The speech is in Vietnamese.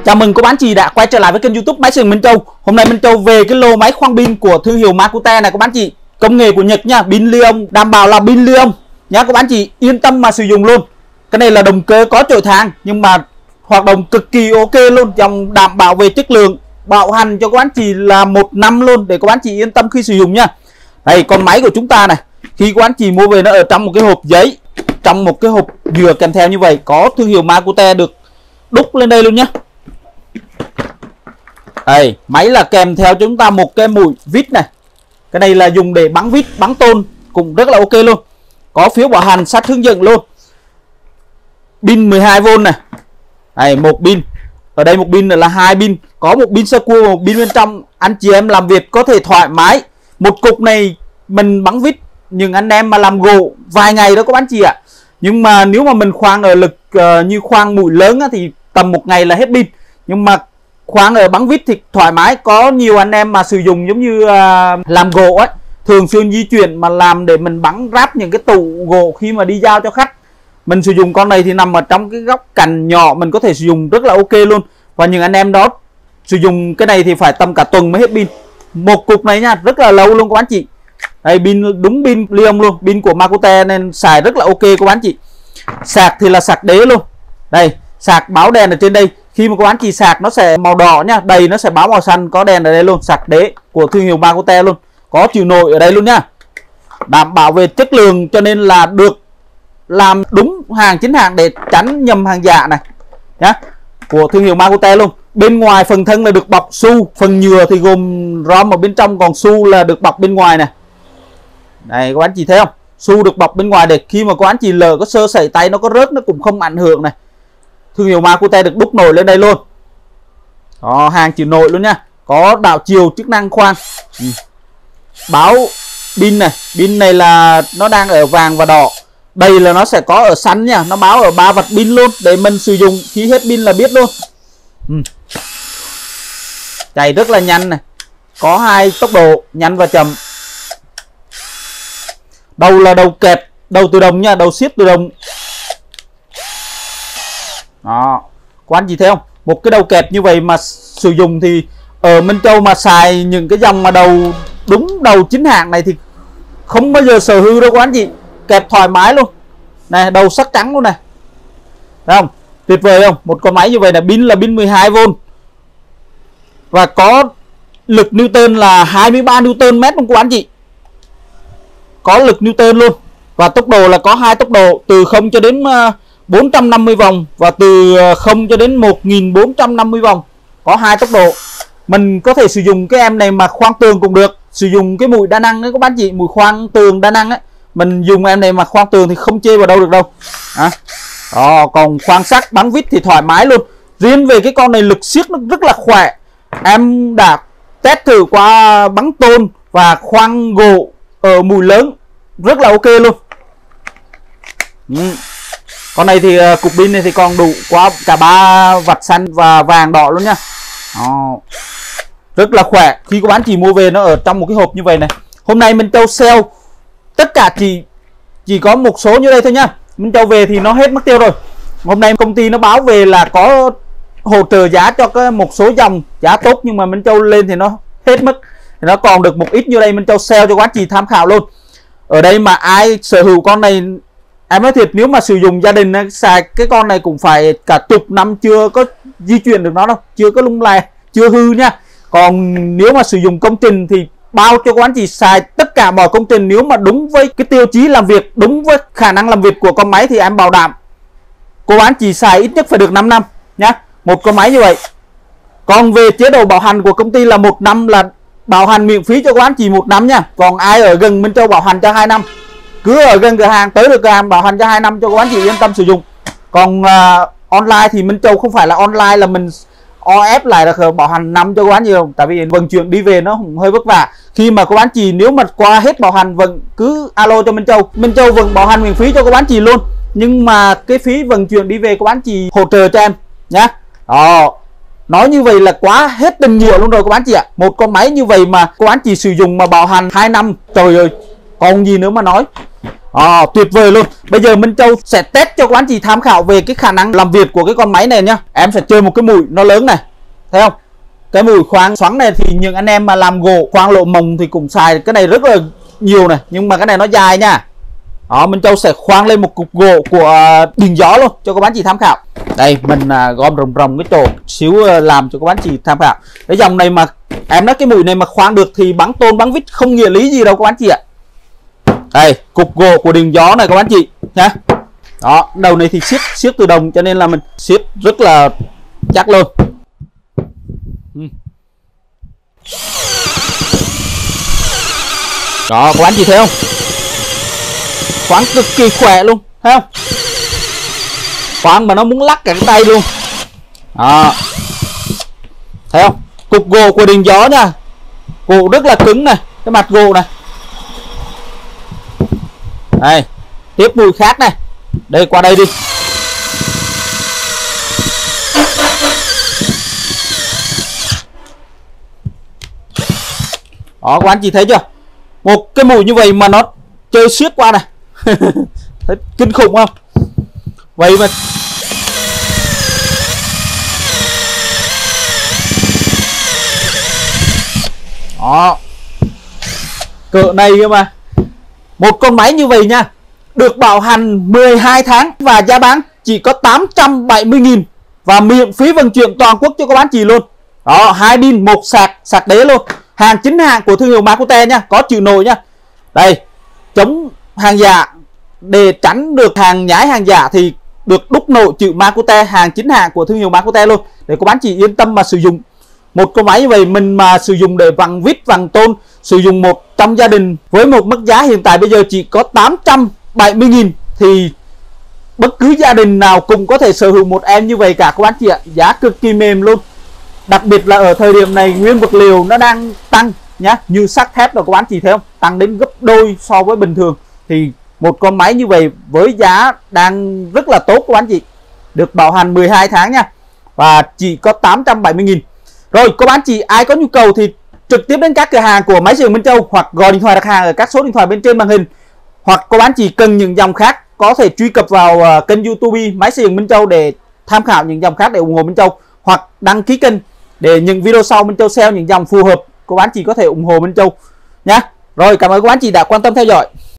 Chào mừng cô bác chị đã quay trở lại với kênh YouTube Máy Sưởi Minh Châu. Hôm nay Minh Châu về cái lô máy khoang pin của thương hiệu Makute này cô bác chị. Công nghệ của Nhật nha, pin li-ion, đảm bảo là pin li-ion nhá cô bác chị, yên tâm mà sử dụng luôn. Cái này là động cơ có chổi than nhưng mà hoạt động cực kỳ ok luôn, dòng đảm bảo về chất lượng, bảo hành cho cô bác chị là 1 năm luôn để cô bác chị yên tâm khi sử dụng nha. Đây con máy của chúng ta này, khi cô bác chị mua về nó ở trong một cái hộp giấy, trong một cái hộp nhựa kèm theo như vậy, có thương hiệu Makute được đúc lên đây luôn nhá. Đây, máy là kèm theo chúng ta một cái mũi vít này. Cái này là dùng để bắn vít, bắn tôn cũng rất là ok luôn. Có phiếu bảo hành sát hướng dẫn luôn. Pin 12V này. Đây, một pin. Ở đây một pin là 2 pin, có một pin sơ cua, một pin bên trong. Anh chị em làm việc có thể thoải mái. Một cục này mình bắn vít, nhưng anh em mà làm gỗ vài ngày đó các bác chị ạ. Nhưng mà nếu mà mình khoang ở lực như khoang mũi lớn á, thì tầm 1 ngày là hết pin. Nhưng mà khoang ở bắn vít thì thoải mái. Có nhiều anh em mà sử dụng giống như làm gỗ ấy, thường xuyên di chuyển mà làm để mình bắn ráp những cái tủ gỗ khi mà đi giao cho khách. Mình sử dụng con này thì nằm ở trong cái góc cạnh nhỏ, mình có thể sử dụng rất là ok luôn. Và những anh em đó sử dụng cái này thì phải tầm cả tuần mới hết pin. Một cục này nha, rất là lâu luôn các anh chị. Đây, pin đúng pin li-ion luôn, pin của Makute nên xài rất là ok các anh chị. Sạc thì là sạc đế luôn. Đây, sạc báo đèn ở trên đây. Khi mà các anh chị sạc nó sẽ màu đỏ nhá, đầy nó sẽ báo màu xanh, có đèn ở đây luôn. Sạc đế của thương hiệu Makute luôn, có chịu nổi ở đây luôn nhá. Đảm bảo về chất lượng cho nên là được làm đúng hàng chính hãng để tránh nhầm hàng giả này nhá, của thương hiệu Makute luôn. Bên ngoài phần thân là được bọc su, phần nhựa thì gồm rom ở bên trong, còn su là được bọc bên ngoài này. Này các anh chị thấy không, su được bọc bên ngoài để khi mà các anh chị lỡ có sơ sẩy tay nó có rớt nó cũng không ảnh hưởng này. Thương hiệu Makute được đúc nổi lên đây luôn. Đó, hàng chịu nổi luôn nha. Có đảo chiều chức năng khoan. Báo pin này, pin này là nó đang ở vàng và đỏ. Đây là nó sẽ có ở xanh nha, nó báo ở 3 vật pin luôn để mình sử dụng khi hết pin là biết luôn. Chạy rất là nhanh này. Có 2 tốc độ, nhanh và chậm. Đầu là đầu kẹp, đầu tự động nha, đầu siết tự động. Đó, các anh chị thấy không? Một cái đầu kẹp như vậy mà sử dụng thì ở Minh Châu mà xài những cái dòng mà đầu đúng đầu chính hãng này thì không bao giờ sở hư đâu các anh chị. Kẹp thoải mái luôn. Này, đầu sắc trắng luôn này. Thấy không? Tuyệt vời không? Một con máy như vậy là pin 12V. Và có lực Newton là 23 Newton mét luôn các anh chị. Có lực Newton luôn. Và tốc độ là có 2 tốc độ, từ 0 cho đến 450 vòng và từ 0 cho đến 1450 vòng. Có 2 tốc độ. Mình có thể sử dụng cái em này mà khoan tường cũng được, sử dụng cái mũi đa năng đấy các bác chị, mũi khoan tường đa năng ấy. Mình dùng em này mà khoan tường thì không chê vào đâu được đâu. Đó, còn khoan sắt bắn vít thì thoải mái luôn. Riêng về cái con này lực siết nó rất là khỏe. Em đã test thử qua bắn tôn và khoan gỗ ở mũi lớn, rất là ok luôn. Con này thì cục pin này thì còn đủ qua cả 3 vạch xanh và vàng đỏ luôn nha. Rất là khỏe. Khi các bạn chỉ mua về nó ở trong một cái hộp như vậy này. Hôm nay Minh Châu sale tất cả chỉ có một số như đây thôi nhá. Minh Châu về thì nó hết mất tiêu rồi. Hôm nay công ty nó báo về là có hỗ trợ giá cho một số dòng giá tốt, nhưng mà Minh Châu lên thì nó hết mất. Thì nó còn được một ít như đây, Minh Châu sale cho các bạn chỉ tham khảo luôn. Ở đây mà ai sở hữu con này, em nói thiệt, nếu mà sử dụng gia đình xài cái con này cũng phải cả chục năm chưa có di chuyển được nó đâu, chưa có lung lay, chưa hư nha. Còn nếu mà sử dụng công trình thì bao cho các anh chị xài tất cả mọi công trình, nếu mà đúng với cái tiêu chí làm việc, đúng với khả năng làm việc của con máy thì em bảo đảm cô anh chị xài ít nhất phải được 5 năm nhá, một con máy như vậy. Còn về chế độ bảo hành của công ty là 1 năm, là bảo hành miễn phí cho các anh chị 1 năm nha. Còn ai ở gần Minh Châu bảo hành cho 2 năm. Cứ ở gần cửa hàng, tới được cửa hàng bảo hành cho 2 năm cho các anh chị yên tâm sử dụng. Còn online thì Minh Châu không phải là online là mình ép lại là bảo hành năm cho các anh nhiều, tại vì vận chuyển đi về nó hơi vất vả. Khi mà các anh chị nếu mà qua hết bảo hành vẫn cứ alo cho Minh Châu vẫn bảo hành miễn phí cho các anh chị luôn. Nhưng mà cái phí vận chuyển đi về các anh chị hỗ trợ cho em nhá. Đó, nói như vậy là quá hết tình nghĩa luôn rồi các anh chị ạ. Một con máy như vậy mà các anh chị sử dụng mà bảo hành 2 năm, trời ơi còn gì nữa mà nói. Tuyệt vời luôn. Bây giờ Minh Châu sẽ test cho các anh chị tham khảo về cái khả năng làm việc của cái con máy này nhá. Em sẽ chơi một cái mùi nó lớn này, thấy không? Cái mùi khoáng xoắn này thì những anh em mà làm gỗ khoáng lộ mồng thì cũng xài cái này rất là nhiều này, nhưng mà cái này nó dài nha. Minh Châu sẽ khoáng lên một cục gỗ của điện gió luôn cho các bạn chị tham khảo. Đây mình gom rồng cái chỗ xíu làm cho các bạn chị tham khảo. Cái dòng này mà em nói cái mùi này mà khoáng được thì bắn tôn bắn vít không nghĩa lý gì đâu các bạn chị ạ. Đây cục gỗ của điện gió này các bạn chị nhá. Đó, đầu này thì siết từ đồng cho nên là mình siết rất là chắc luôn. Đó các bạn chị thấy không? Khoáng cực kỳ khỏe luôn, thấy không? Khoáng mà nó muốn lắc cả cái tay luôn. Đó. Thấy không? Cục gỗ của điện gió nha. Gỗ rất là cứng này, cái mặt gỗ này. Đây, tiếp mùi khác này. Đây qua đây đi. Đó các anh chị thấy chưa? Một cái mùi như vậy mà nó chơi siết qua này. Thấy kinh khủng không? Vậy mà đó, cỡ này cơ mà. Một con máy như vậy nha, được bảo hành 12 tháng và giá bán chỉ có 870.000 và miễn phí vận chuyển toàn quốc cho các bạn chị luôn. Đó, 2 pin, một sạc đế luôn. Hàng chính hãng của thương hiệu Makute nha, có chữ nồi nha. Đây, chống hàng giả, để tránh được hàng nhái hàng giả thì được đúc nổi chữ Makute, hàng chính hãng của thương hiệu Makute luôn, để các bạn chỉ yên tâm mà sử dụng. Một con máy như vậy mình mà sử dụng để vặn vít vặn tôn, sử dụng một trong gia đình với một mức giá hiện tại bây giờ chỉ có 870.000 thì bất cứ gia đình nào cũng có thể sở hữu một em như vậy cả các bạn chị ạ. Giá cực kỳ mềm luôn. Đặc biệt là ở thời điểm này nguyên vật liệu nó đang tăng nhá, như sắt thép rồi các bạn chị thấy không, tăng đến gấp đôi so với bình thường. Thì một con máy như vậy với giá đang rất là tốt các bạn chị, được bảo hành 12 tháng nha, và chỉ có 870.000. Rồi các bạn chị ai có nhu cầu thì trực tiếp đến các cửa hàng của máy sưởi Minh Châu hoặc gọi điện thoại đặt hàng ở các số điện thoại bên trên màn hình, hoặc các bạn chị cần những dòng khác có thể truy cập vào kênh YouTube máy sưởi Minh Châu để tham khảo những dòng khác để ủng hộ Minh Châu, hoặc đăng ký kênh để những video sau Minh Châu sale những dòng phù hợp, các bạn chị có thể ủng hộ Minh Châu nhá. Rồi cảm ơn các bạn chị đã quan tâm theo dõi.